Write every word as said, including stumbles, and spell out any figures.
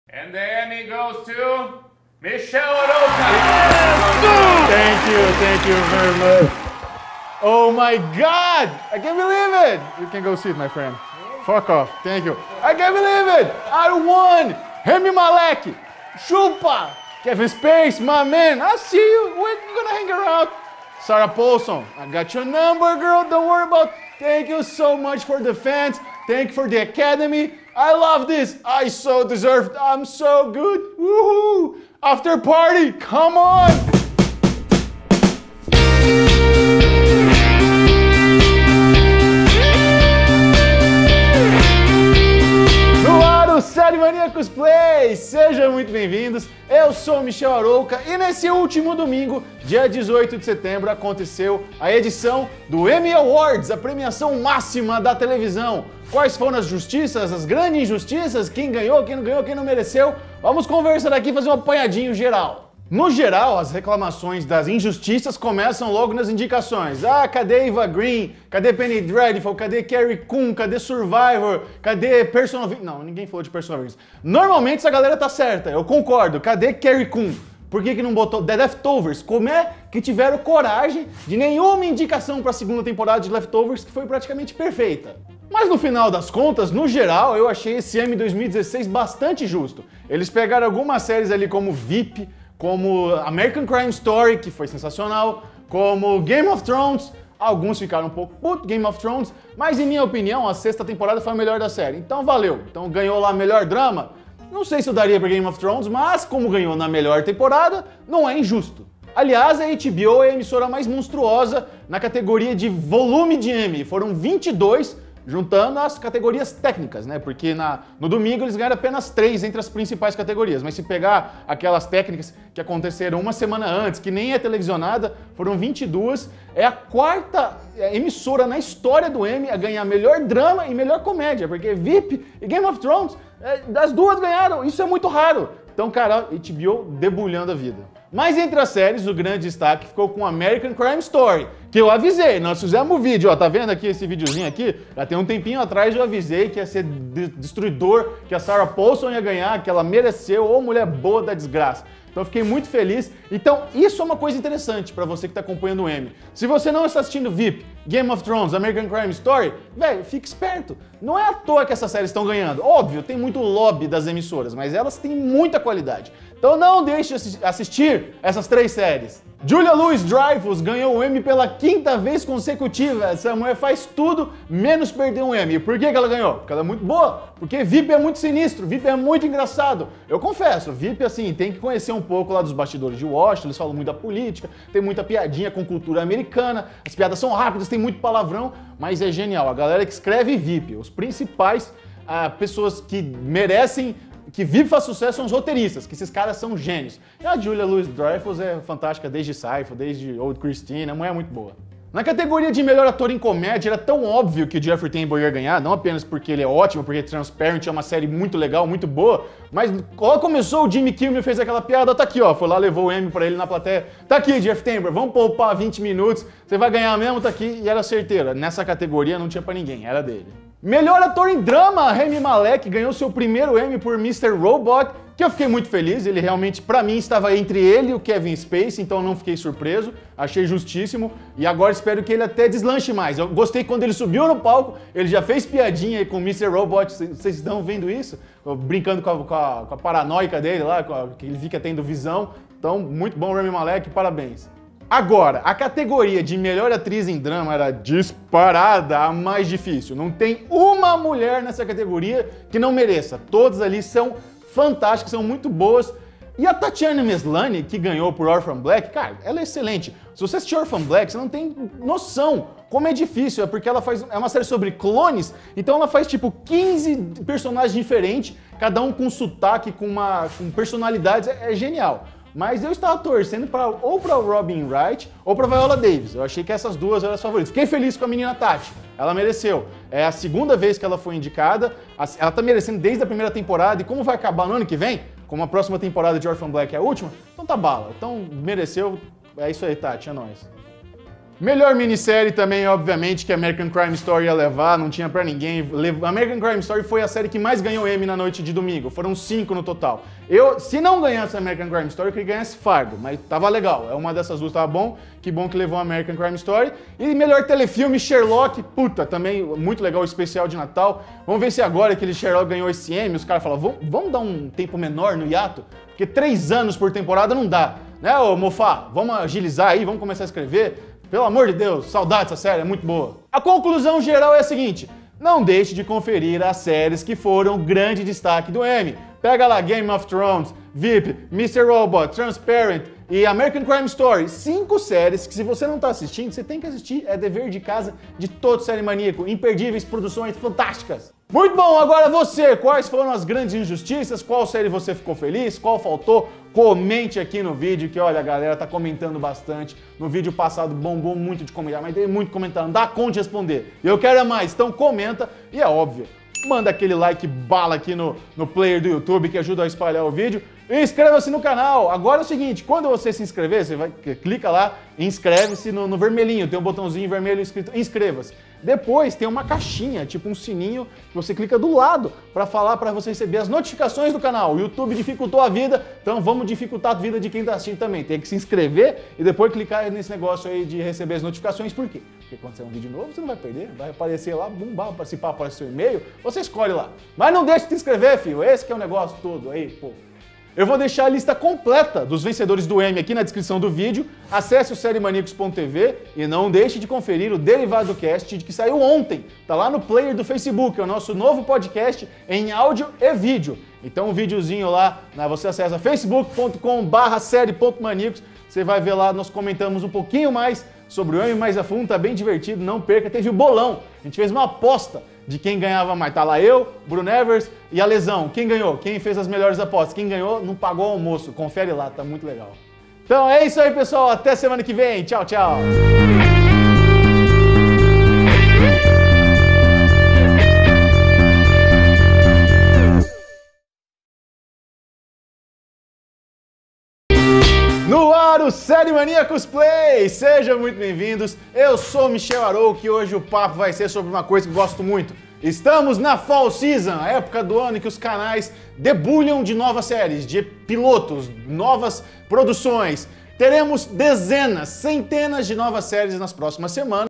And the Emmy goes to Michelle Arouca. Thank you, thank you very much. Oh my God! I can't believe it! You can go sit, my friend. Fuck off. Thank you. I can't believe it! I won! Rami Malek! Chupa! Kevin Spacey, my man! I see you! We're gonna hang around. Sarah Paulson, I got your number, girl. Don't worry about it. Thank you so much for the fans. Thank you for the Academy. I love this. I so deserved. I'm so good. Woohoo! After party, come on! No ar, o Série Maníacos Play! Sejam muito bem-vindos. Eu sou o Michel Arouca e nesse último domingo, dia dezoito de setembro, aconteceu a edição do Emmy Awards, a premiação máxima da televisão. Quais foram as justiças, as grandes injustiças, quem ganhou, quem não ganhou, quem não mereceu. Vamos conversar aqui e fazer um apanhadinho geral. No geral, as reclamações das injustiças começam logo nas indicações. Ah, cadê Eva Green? Cadê Penny Dreadful? Cadê Carrie Coon? Cadê Survivor? Cadê Personal Victims? Não, ninguém falou de Personal Victims. Normalmente essa galera tá certa, eu concordo. Cadê Carrie Coon? Por que que não botou The Leftovers? Como é que tiveram coragem de nenhuma indicação para a segunda temporada de Leftovers, que foi praticamente perfeita? Mas no final das contas, no geral, eu achei esse Emmy dois mil e dezesseis bastante justo. Eles pegaram algumas séries ali como V I P, como American Crime Story, que foi sensacional, como Game of Thrones. Alguns ficaram um pouco puto, Game of Thrones, mas em minha opinião, a sexta temporada foi a melhor da série. Então valeu. Então ganhou lá melhor drama. Não sei se eu daria para Game of Thrones, mas como ganhou na melhor temporada, não é injusto. Aliás, a H B O é a emissora mais monstruosa na categoria de volume de Emmy. Foram vinte e dois, juntando as categorias técnicas, né? Porque na, no domingo eles ganharam apenas três entre as principais categorias. Mas se pegar aquelas técnicas que aconteceram uma semana antes, que nem é televisionada, foram vinte e duas. É a quarta emissora na história do Emmy a ganhar melhor drama e melhor comédia. Porque V I P e Game of Thrones, é, as duas ganharam. Isso é muito raro. Então, cara, H B O debulhando a vida. Mas entre as séries, o grande destaque ficou com American Crime Story, que eu avisei, nós fizemos um vídeo, ó, tá vendo aqui esse videozinho aqui? Já tem um tempinho atrás eu avisei que ia ser de destruidor, que a Sarah Paulson ia ganhar, que ela mereceu, ô mulher boa da desgraça. Então eu fiquei muito feliz. Então isso é uma coisa interessante pra você que tá acompanhando o Emmy. Se você não está assistindo V I P, Game of Thrones, American Crime Story, velho, fique esperto. Não é à toa que essas séries estão ganhando. Óbvio, tem muito lobby das emissoras, mas elas têm muita qualidade. Então não deixe de assistir essas três séries. Julia Louis-Dreyfus ganhou o Emmy pela quinta vez consecutiva. Essa mulher faz tudo menos perder um Emmy. Por que que ela ganhou? Porque ela é muito boa. Porque V I P é muito sinistro, V I P é muito engraçado. Eu confesso, V I P, assim, tem que conhecer um pouco lá dos bastidores de Washington, eles falam muito da política, tem muita piadinha com cultura americana, as piadas são rápidas, tem muito palavrão, mas é genial. A galera que escreve V I P, os principais ah, pessoas que merecem que V I P faz sucesso são os roteiristas, que esses caras são gênios. E a Julia Louis-Dreyfus é fantástica desde Seinfeld, desde Old Christine, a mulher é muito boa. Na categoria de melhor ator em comédia, era tão óbvio que o Jeffrey Tambor ia ganhar, não apenas porque ele é ótimo, porque Transparent é uma série muito legal, muito boa, mas quando começou o Jimmy Kimmel fez aquela piada, tá aqui ó, foi lá, levou o Emmy pra ele na plateia, tá aqui Jeff Tambor, vamos poupar vinte minutos, você vai ganhar mesmo, tá aqui, e era certeira. Nessa categoria não tinha pra ninguém, era dele. Melhor ator em drama, Rami Malek ganhou seu primeiro Emmy por mister Robot, que eu fiquei muito feliz, ele realmente, pra mim, estava entre ele e o Kevin Spacey, então eu não fiquei surpreso, achei justíssimo, e agora espero que ele até deslanche mais. Eu gostei quando ele subiu no palco, ele já fez piadinha com o mister Robot, vocês estão vendo isso? Brincando com a, com a, com a paranoica dele lá, com a, que ele fica tendo visão, então muito bom Rami Malek, parabéns. Agora, a categoria de melhor atriz em drama era disparada a mais difícil. Não tem uma mulher nessa categoria que não mereça. Todas ali são fantásticas, são muito boas. E a Tatiana Maslany, que ganhou por Orphan Black, cara, ela é excelente. Se você assistir Orphan Black, você não tem noção como é difícil. É porque ela faz, é uma série sobre clones, então ela faz tipo quinze personagens diferentes, cada um com sotaque, com, uma, com personalidades, é, é genial. Mas eu estava torcendo pra, ou para Robin Wright ou para Viola Davis. Eu achei que essas duas eram as favoritas. Fiquei feliz com a menina Tati. Ela mereceu. É a segunda vez que ela foi indicada. Ela tá merecendo desde a primeira temporada. E como vai acabar no ano que vem, como a próxima temporada de Orphan Black é a última, então tá bala. Então mereceu. É isso aí, Tati. É nóis. Melhor minissérie também, obviamente, que American Crime Story ia levar, não tinha pra ninguém. American Crime Story foi a série que mais ganhou Emmy na noite de domingo, foram cinco no total. Eu, se não ganhasse American Crime Story, eu queria que ganhasse Fargo, mas tava legal, é uma dessas duas, tava bom, que bom que levou American Crime Story. E melhor telefilme, Sherlock, puta, também muito legal o especial de Natal. Vamos ver se agora que ele Sherlock ganhou esse Emmy, os caras falam, vamos dar um tempo menor no hiato, porque três anos por temporada não dá, né, ô Mofá? Vamos agilizar aí, vamos começar a escrever. Pelo amor de Deus, saudade dessa série, é muito boa. A conclusão geral é a seguinte, não deixe de conferir as séries que foram grande destaque do Emmy. Pega lá Game of Thrones, V I P, mister Robot, Transparent e American Crime Story. Cinco séries que se você não está assistindo, você tem que assistir. É dever de casa de todo série maníaco. Imperdíveis, produções fantásticas. Muito bom, agora você, quais foram as grandes injustiças? Qual série você ficou feliz? Qual faltou? Comente aqui no vídeo, que olha, a galera tá comentando bastante. No vídeo passado bombou muito de comentar, mas tem muito comentário, não dá conta de responder. E eu quero é mais, então comenta e é óbvio. Manda aquele like bala aqui no, no player do YouTube que ajuda a espalhar o vídeo. E inscreva-se no canal. Agora é o seguinte, quando você se inscrever, você vai, clica lá, inscreve-se no, no vermelhinho, tem um botãozinho vermelho escrito inscreva-se. Depois tem uma caixinha, tipo um sininho, que você clica do lado para falar para você receber as notificações do canal. O YouTube dificultou a vida, então vamos dificultar a vida de quem está assistindo também. Tem que se inscrever e depois clicar nesse negócio aí de receber as notificações. Por quê? Porque quando sair um vídeo novo, você não vai perder, vai aparecer lá, bum, vai participar, aparece seu e-mail, você escolhe lá. Mas não deixe de se inscrever, filho, esse que é o negócio todo aí, pô. Eu vou deixar a lista completa dos vencedores do Emmy aqui na descrição do vídeo. Acesse o série maníacos ponto t v e não deixe de conferir o Derivado Cast que saiu ontem. Tá lá no player do Facebook, é o nosso novo podcast em áudio e vídeo. Então um videozinho lá, você acessa facebook ponto com barra série ponto maníacos. Você vai ver lá, nós comentamos um pouquinho mais sobre o Emmy mais a fundo, tá bem divertido, não perca. Teve o bolão, a gente fez uma aposta de quem ganhava mais. Tá lá eu, Bruno Evers e a Lesão. Quem ganhou? Quem fez as melhores apostas? Quem ganhou não pagou o almoço. Confere lá, tá muito legal. Então é isso aí, pessoal. Até semana que vem. Tchau, tchau. No ar, o Série Maníacos Play! Sejam muito bem-vindos, eu sou Michel Arouca e hoje o papo vai ser sobre uma coisa que gosto muito. Estamos na Fall Season, a época do ano em que os canais debulham de novas séries, de pilotos, novas produções. Teremos dezenas, centenas de novas séries nas próximas semanas.